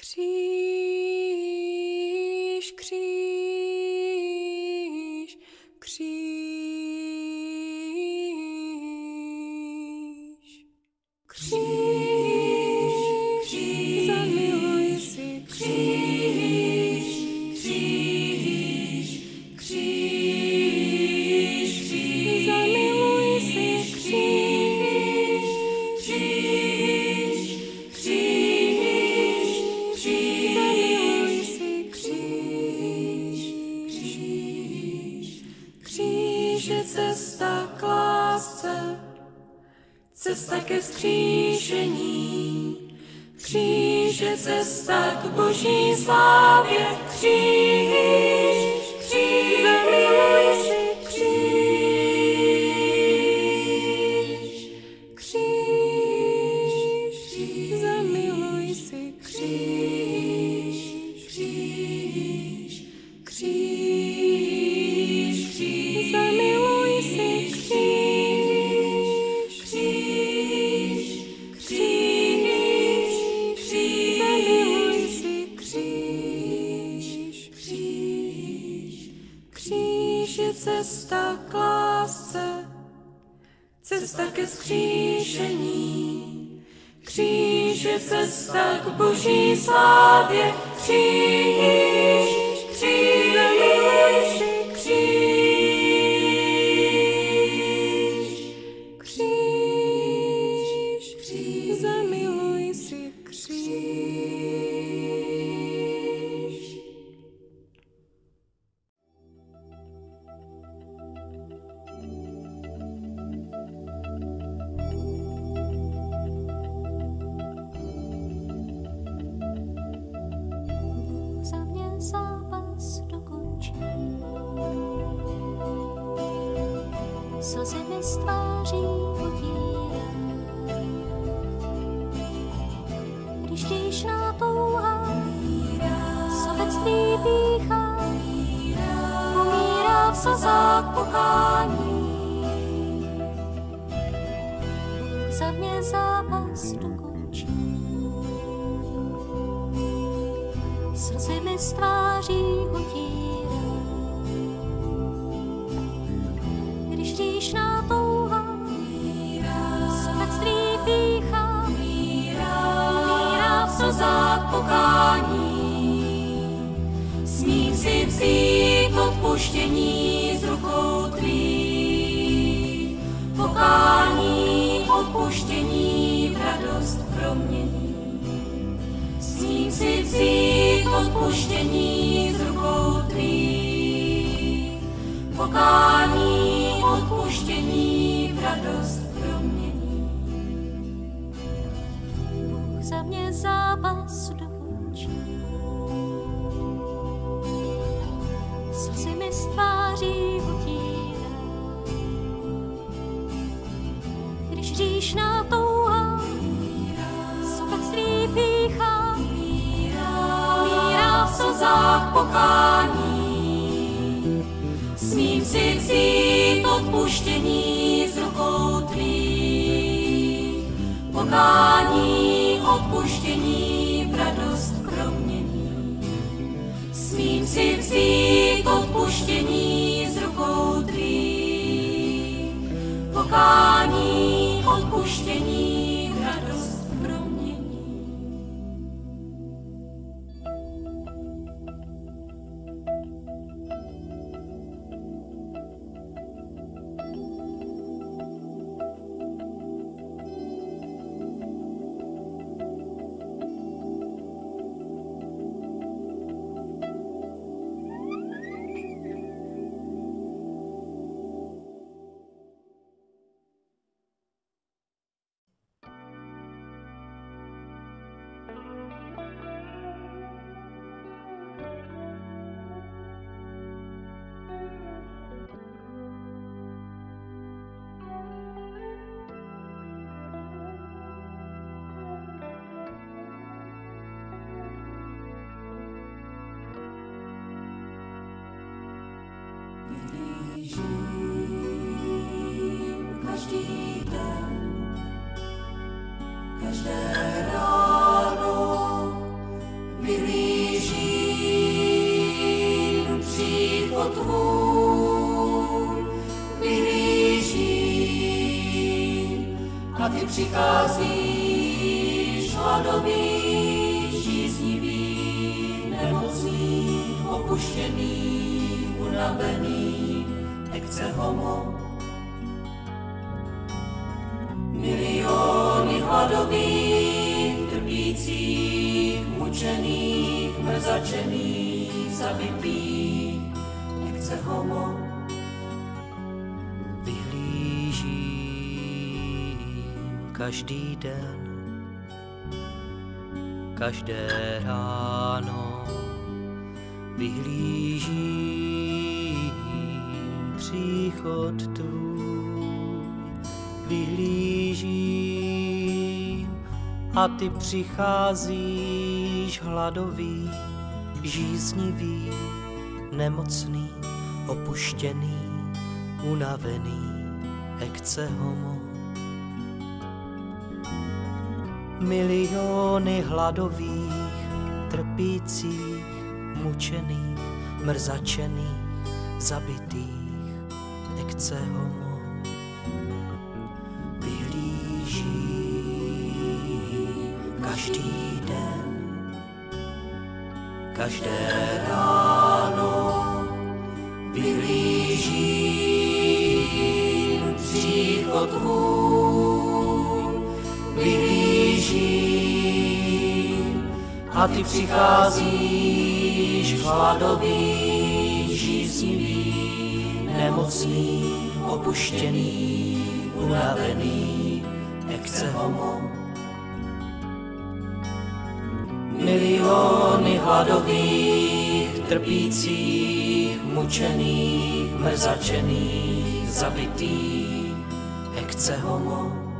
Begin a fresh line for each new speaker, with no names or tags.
Kříž, kříž, kříž, kříž, kříž, zamiluj si kříž, kříž, kříž, kříž, zamiluj si kříž, kříž, kříž, kříž, zamiluj si kříž, kříž, kříž je cesta k lásce, cesta ke vzkříšení, kříž je cesta k boží slávě, kříž, kříž, zamiluj si kříž, kříž, kříž, zamiluj si kříž, kříž, kříž, kříž, zamiluj si kříž, kříž, kříž, kříž, zamiluj si kříž, kříž, kříž je cesta k lásce, cesta ke vzkříšení, kříž je cesta k boží slávě, kříž, kříž, zamiluj si kříž, kříž, kříž, zamiluj si kříž.
Za mě zápas dokončí. Slzy mi z tváří utírá. Když tížná touha sobectví pýchá, umírá v slzách pokání. Za mě zápas dokončí. Slzy mi z tváří utírá. Když hříšná touha sobectví pýchá, umírá v slzách pokání. Smím si vzít odpuštění z rukou tvých, pokání, odpuštění v radost promění. Smím si vzít odpuštění z rukou tvých, pokání, odpuštění v radost promění. Bůh za mě zápas dokončí. Slzy mi z tváří utírá. Když hříšná touha sobectví pýchá, umírá v slzách pokání. Smím si vzít odpuštění z rukou tvých, pokání, odpuštění v radost promění. Smím si vzít odpuštění z rukou tvých, pokání, odpuštění v radost promění. Každý den, každé ráno
opuštěný, unavený, ecce homo. Miliony hladových, trpících, mučených, mrzačených, zabitých, ecce homo.
Vyhlížím každý den, každé ráno, vyhlížím příchod tvůj, vyhlížím a ty přicházíš hladový, žíznivý, nemocný, opuštěný, unavený, ecce homo. Miliony hladových, trpících, mučených, mrzačených, zabitých, ecce homo. Vyhlížím každý den, každé ráno, vyhlížím příchod tvůj, vyhlížím a ty přicházíš hladový, žíznivý, nemocný, opuštěný, unavený, ecce homo. Miliony hladových, trpících, mučených, mrzačených, zabitých, ecce homo.